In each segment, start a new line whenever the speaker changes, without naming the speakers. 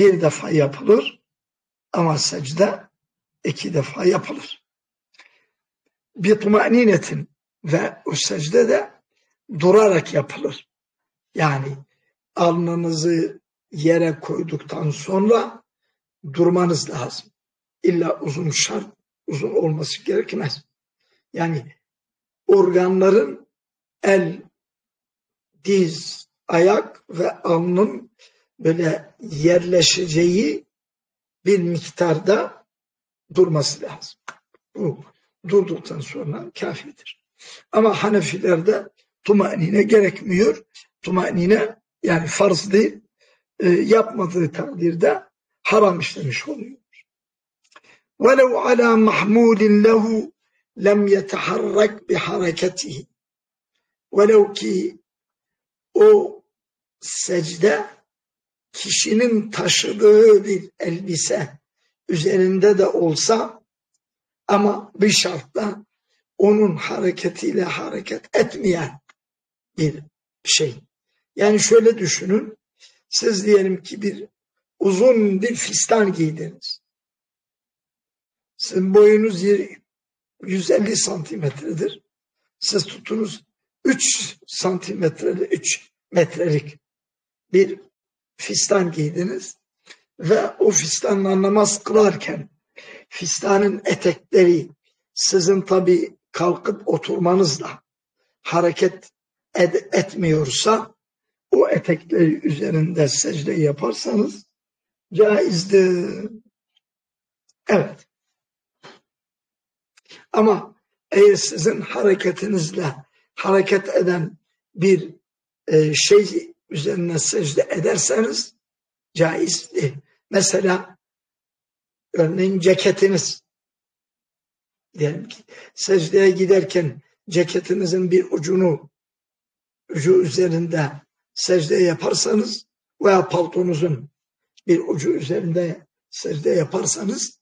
bir defa yapılır ama secde 2 defa yapılır. Bitmaninetin ve o secde de durarak yapılır. Yani alnınızı yere koyduktan sonra durmanız lazım. İlla uzun şart, uzun olması gerekmez. Yani organların el, diz, ayak ve alnın böyle yerleşeceği bir miktarda durması lazım. Bu durduktan sonra kafidir. Ama Hanefilerde tumanine gerekmiyor. Tumanine yani farz değil, yapmadığı takdirde haram işlemiş oluyor. وَلَوْ عَلَى مَحْمُولٍ لَهُ لَمْ يَتَحَرَّكْ بِحَرَكَتِهِ. Velev ki o secde kişinin taşıdığı bir elbise üzerinde de olsa ama bir şartla onun hareketiyle hareket etmeyen bir şey. Yani şöyle düşünün, siz diyelim ki bir uzun bir fistan giydiniz. Sizin boyunuz 150 santimetredir. Siz tutunuz 3 santimetreli, 3 metrelik bir fistan giydiniz ve o fistanla namaz kılarken fistanın etekleri sizin tabi kalkıp oturmanızla hareket etmiyorsa o etekleri üzerinde secde yaparsanız caizdir. Evet. Ama eğer sizin hareketinizle hareket eden bir şey üzerine secde ederseniz caiz değil. Mesela örneğin ceketiniz, diyelim ki secdeye giderken ceketinizin bir ucu üzerinde secde yaparsanız veya paltonuzun bir ucu üzerinde secde yaparsanız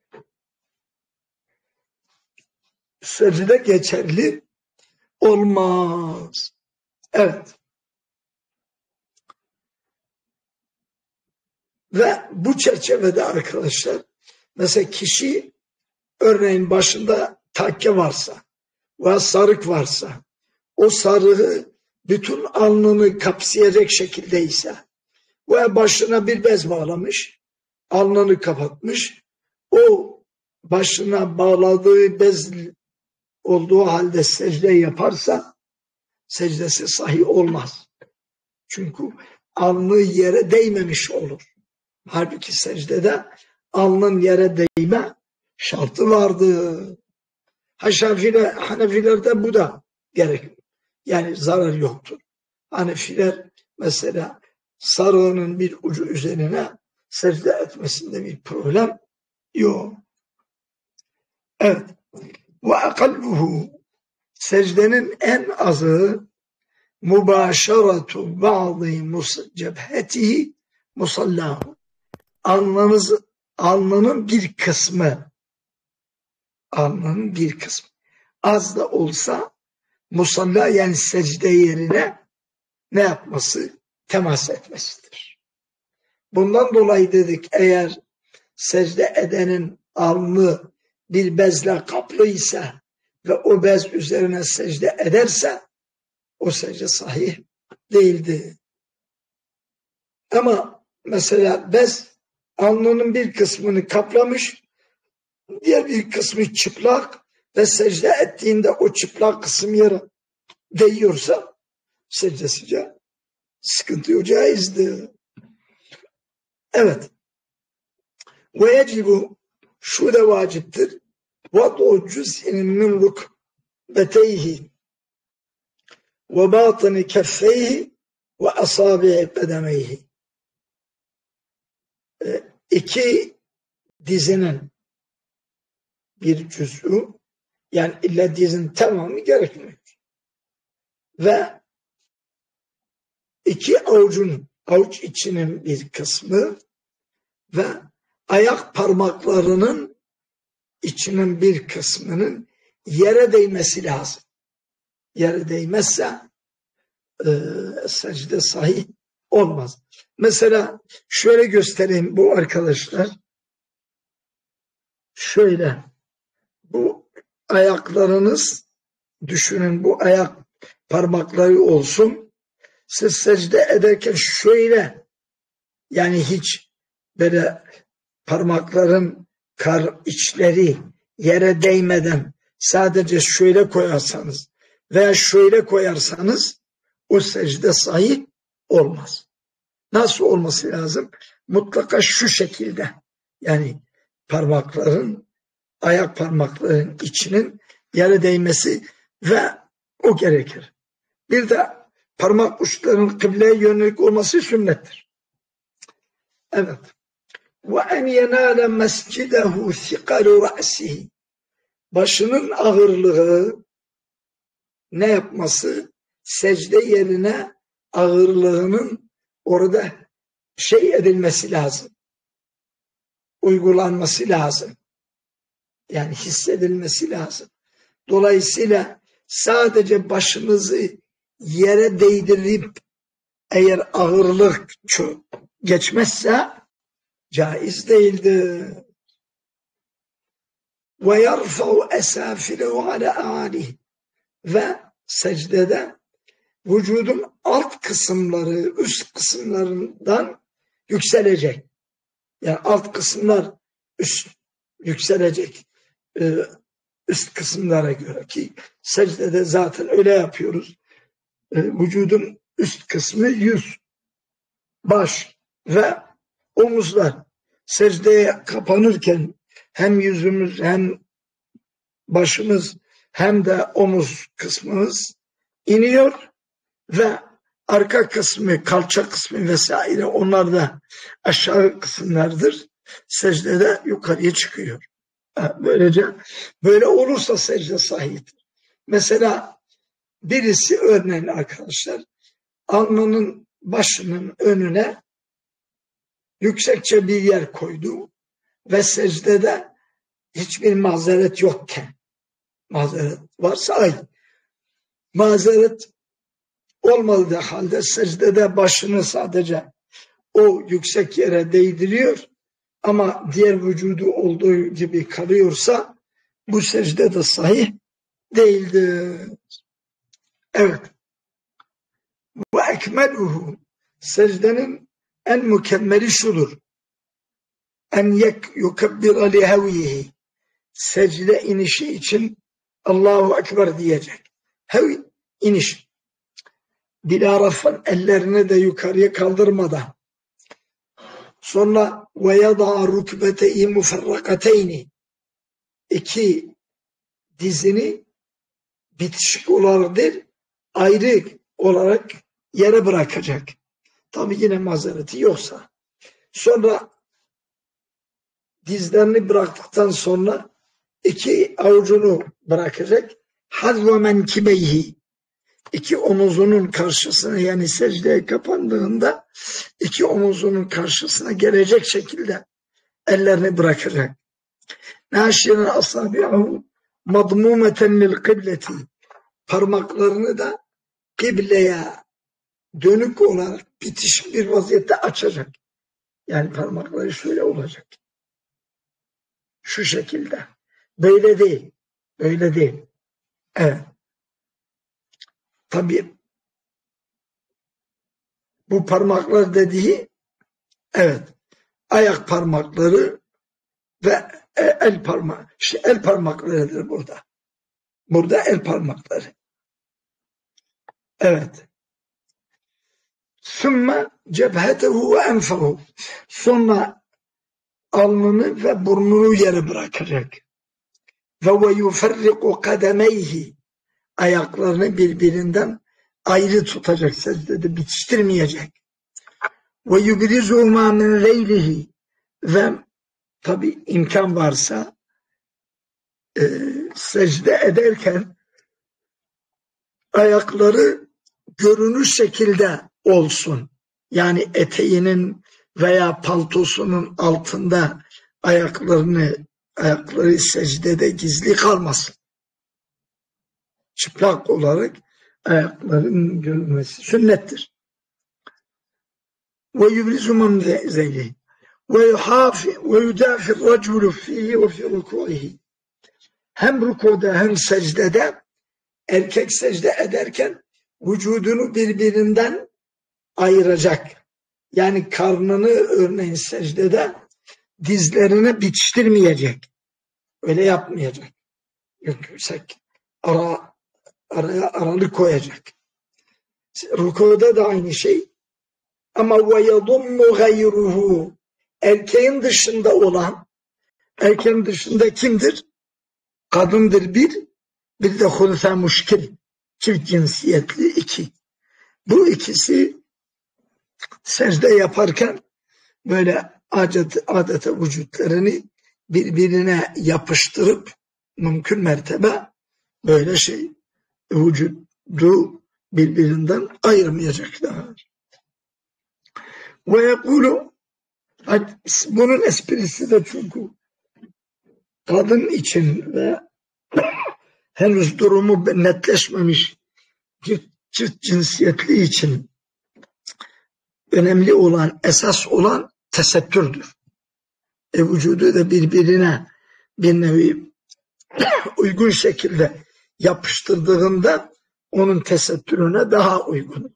secde geçerli olmaz. Evet. Ve bu çerçevede arkadaşlar mesela kişi örneğin başında takke varsa veya sarık varsa o sarığı bütün alnını kapsayacak şekildeyse veya başına bir bez bağlamış, alnını kapatmış, o başına bağladığı bez olduğu halde secde yaparsa secdesi sahih olmaz. Çünkü alnı yere değmemiş olur. Halbuki secdede alnın yere değme şartı vardı. Hanefilerde bu da gerek. Yani zarar yoktur. Hanefiler mesela sarığının bir ucu üzerine secde etmesinde bir problem yok. Evet. Ve akalluhu secdenin en azı mübaşaratu bazı cebhetihi musallahu. Alnının bir kısmı az da olsa musalla yani secde yerine ne yapması? Temas etmesidir. Bundan dolayı dedik eğer secde edenin alnı bir bezle kaplıysa ve o bez üzerine secde ederse o secde sahih değildir. Ama mesela bez alnının bir kısmını kaplamış, diğer bir kısmı çıplak ve secde ettiğinde o çıplak kısım yere değiyorsa secdesi sıkıntı yok, caizdir. Evet. Ve yecibu şu da vaciptir. Vat'u cüz'in min rukbeteyhi ve batını keffeyhi ve asabi'i kademeyhi. 2 dizinin bir cüz'ü yani illa dizin tamamı gerekmiyor. Ve 2 avuç içinin bir kısmı ve ayak parmaklarının içinin bir kısmının yere değmesi lazım. Yere değmezse secde sahih olmaz. Mesela şöyle göstereyim bu arkadaşlar. Şöyle, bu ayaklarınız, düşünün bu ayak parmakları olsun. Siz secde ederken şöyle, yani hiç böyle parmakların içleri yere değmeden sadece şöyle koyarsanız veya şöyle koyarsanız o secde sahih olmaz. Nasıl olması lazım? Mutlaka şu şekilde, yani ayak parmakların içinin yere değmesi ve o gerekir. Bir de parmak uçlarının kıbleye yönelik olması sünnettir. Evet. وَاَنْ يَنَالَ مَسْجِدَهُ ثِقَلُ رَأْسِهِ Başının ağırlığı ne yapması? Secde yerine ağırlığının orada edilmesi lazım. Uygulanması lazım. Yani hissedilmesi lazım. Dolayısıyla sadece başınızı yere değdirip eğer ağırlık geçmezse caiz değildir. وَيَرْفَعُ أَسَافِلَهُ عَلَى أَعَالِهِ Ve secdede vücudun alt kısımları üst kısımlarından yükselecek. Yani alt kısımlar yükselecek üst kısımlara göre, ki secdede zaten öyle yapıyoruz. Vücudun üst kısmı yüz, baş ve omuzlar. Secdeye kapanırken hem yüzümüz hem başımız hem de omuz kısmımız iniyor ve arka kısmı, kalça kısmı vesaire onlar da aşağı kısımlardır. Secdede yukarıya çıkıyor. Böylece böyle olursa secde sahihtir. Mesela birisi örneğin arkadaşlar alnının başının önüne yüksekçe bir yer koydu ve secdede hiçbir mazeret yokken, mazeret varsa aynı. Mazeret olmadığı halde secdede başını sadece o yüksek yere değdiriyor ama diğer vücudu olduğu gibi kalıyorsa bu secde de sahih değildir. Evet. Ve ekmeluhu secdenin en mükemmeli şudur. En yukabbira lihevyihi secde inişi için Allahu Ekber diyecek. Hev iniş. Bila rafan ellerini de yukarıya kaldırmadan. Sonra ve yada'a rukbeteyi muferrakateyni iki dizini bitişik olarak değil ayrı olarak yere bırakacak. Tabi yine mazereti yoksa. Sonra dizlerini bıraktıktan sonra iki avucunu bırakacak. Hazve menkibeyhi iki omuzunun karşısına, yani secdeye kapandığında iki omuzunun karşısına gelecek şekilde ellerini bırakacak. Nâşiren asâbi'ahu madmûmeten lil kıbleti parmaklarını da kıbleye dönük olarak bitişik bir vaziyette açacak. Yani parmakları şöyle olacak. Şu şekilde. Böyle değil. Böyle değil. Evet. Tabii bu parmaklar dediği evet ayak parmakları ve el parmağı. İşte el parmaklarıdır burada. Burada el parmakları. Evet. Sümme cebhetehu ve enfehu. Sonra alnını ve burnunu yere bırakacak. Ve yuferriku kademeyhi ayaklarını birbirinden ayrı tutacak, secdede bitiştirmeyecek. Ve yubrizuhuma min leylihi ve tabi imkan varsa secde ederken ayakları görünür şekilde olsun. Yani eteğinin veya paltosunun altında ayakları secdede gizli kalmasın. Çıplak olarak ayakların görünmesi sünnettir. ve yubrizu memzeyhi ve yudafir raculu fihi ve fi ruku'ihi. Hem rukuda hem secdede erkek secde ederken vücudunu birbirinden ayıracak. Yani karnını örneğin secdede dizlerine bitiştirmeyecek. Öyle yapmayacak. Yüksek araya aralık koyacak. Rukuda da aynı şey. Ama ve yadummu gayruhu, erkeğin dışında kimdir? Kadındır bir de hulfe muşkil, çift cinsiyetli iki. Bu ikisi secde yaparken böyle adeta vücutlarını birbirine yapıştırıp mümkün mertebe böyle vücudu birbirinden ayırmayacaklar. Ve yekulu, bunun esprisi de çünkü kadın için ve henüz durumu netleşmemiş çift cinsiyetli için önemli olan, esas olan tesettürdür. Vücudu da birbirine bir nevi uygun şekilde yapıştırdığında onun tesettürüne daha uygun.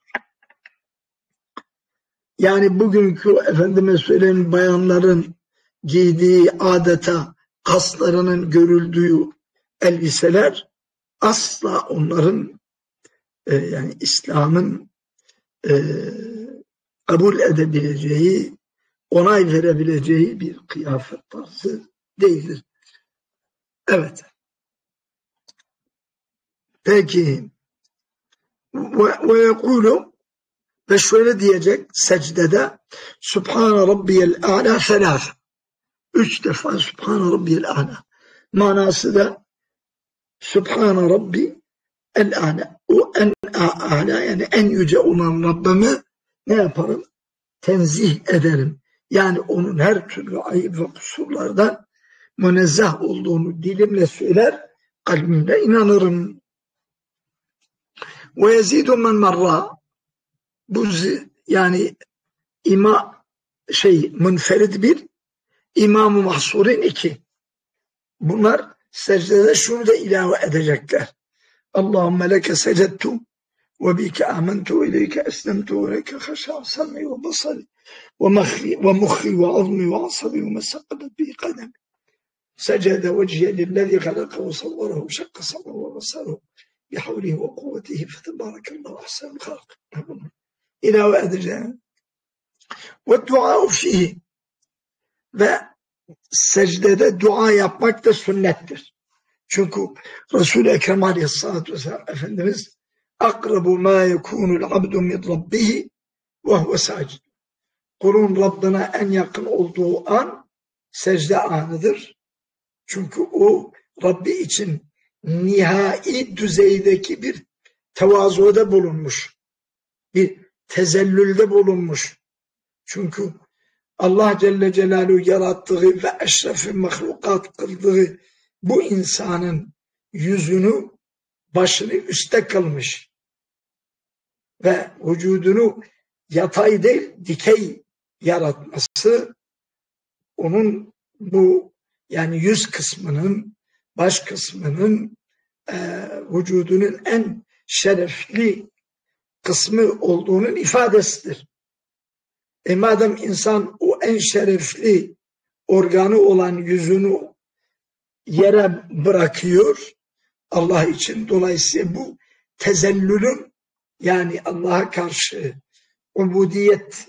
Yani bugünkü efendime söyleyeyim bayanların giydiği adeta kaslarının görüldüğü elbiseler asla onların yani İslam'ın kabul edebileceği, onay verebileceği bir kıyafet tarzı değildir. Evet. Peki ve yekulu, ve şöyle diyecek secdede Subhane Rabbiyel A'la selâfe. 3 defa Subhane Rabbiyel A'la. Manası da Subhane Rabbi el A'la. O en a'la, yani en yüce olan Rabbimi ne yaparım? Tenzih ederim. Yani onun her türlü ayıp ve kusurlardan münezzeh olduğunu dilimle söyler, kalbimle inanırım. Ve yezidu men marra, bu yani münferid bir, İmam-ı Mahsurin 2. Bunlar secdede şunu da ilave edecekler. Allahümme leke secedtu ve bike amentu ileyke eslemtu ve leke haşa sam'i ve basari ve muhri ve azmi ve asabi ve mesakadet bi kademi. Secede vecihe lillezî halaka ve savvarahu şakka sam'u ve basaruhu bihawlihi ve kuvvetihi fetebârekallahu ahsenul halk. İlave edeceğim. Ve du'a fihi, ve secdede dua yapmak da sünnettir. Çünkü Resul-i Ekrem Aleyhisselatü Vesselam Efendimiz akrabu ma yekunul abdu min rabbihi ve huve sacid. Kulun Rabbine en yakın olduğu an secde anıdır. Çünkü o Rabbi için nihai düzeydeki bir tevazuda bulunmuş. Bir tezellülde bulunmuş. Çünkü Allah Celle Celaluhu yarattığı ve eşref-i mahlukat kıldığı bu insanın yüzünü, başını üstte kılmış ve vücudunu yatay değil dikey yaratması, onun bu yani yüz kısmının, baş kısmının vücudunun en şerefli kısmı olduğunun ifadesidir. Madem insan o en şerefli organı olan yüzünü yere bırakıyor Allah için, dolayısıyla bu tezellülün, yani Allah'a karşı ubudiyet,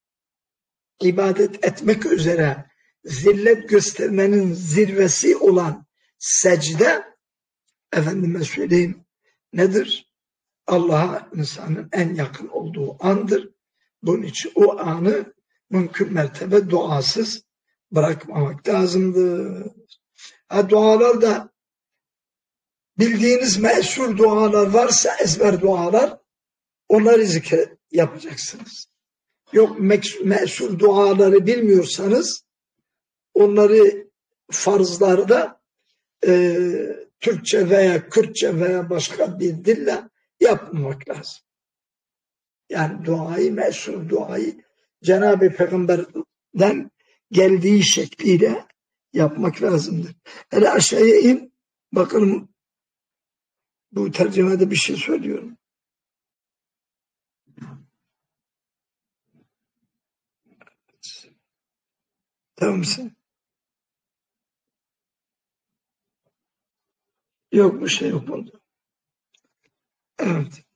ibadet etmek üzere zillet göstermenin zirvesi olan secde, efendime söyleyeyim nedir? Allah'a insanın en yakın olduğu andır. Bunun için o anı mümkün mertebe duasız bırakmamak lazımdır. Dualar da bildiğiniz meşhur dualar varsa, ezber dualar, onları zikir yapacaksınız. Yok meşhur duaları bilmiyorsanız onları farzlarda Türkçe veya Kürtçe veya başka bir dille yapmamak lazım. Yani duayı, meşhur duayı Cenab-ı Peygamber'den geldiği şekliyle yapmak lazımdır. Hele aşağıya in, bakalım bu tercümede bir şey söylüyorum. Tamam mısın? Yok, bir şey yok bunda. Evet.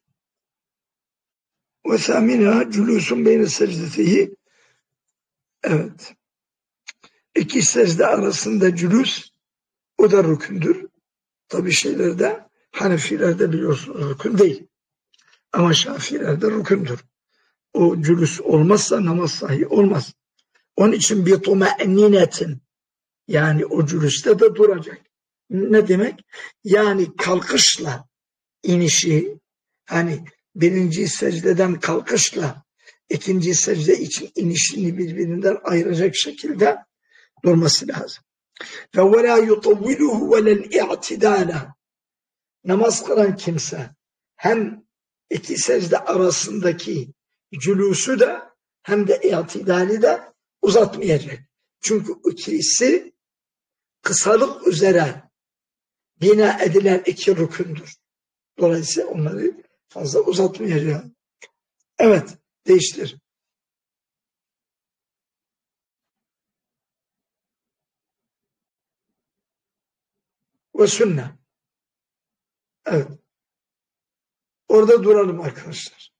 Ve sâminâ cülûsün beyne secdetihi. Evet. İki secde arasında cülûs, o da rükündür. Tabi şeylerde, Hanefilerde biliyorsunuz rükün değil. Ama Şafilerde rükündür. O cülüs olmazsa namaz sahih olmaz. Onun için bir tuma'ninetin, yani o cülüste de duracak. Ne demek? Yani kalkışla inişi, hani birinci secdeden kalkışla ikinci secde için inişini birbirinden ayıracak şekilde durması lazım. Ve وَلَا يُطَوِّلُهُ وَلَا الْاِعْتِدَالَ. Namaz kılan kimse hem iki secde arasındaki cülûsü de hem de i'tidali de uzatmayacak. Çünkü ikisi kısalık üzere bina edilen iki rükündür. Dolayısıyla onları fazla uzatmayacak. Evet, değiştir. Ve sünne. Evet. Orada duralım arkadaşlar.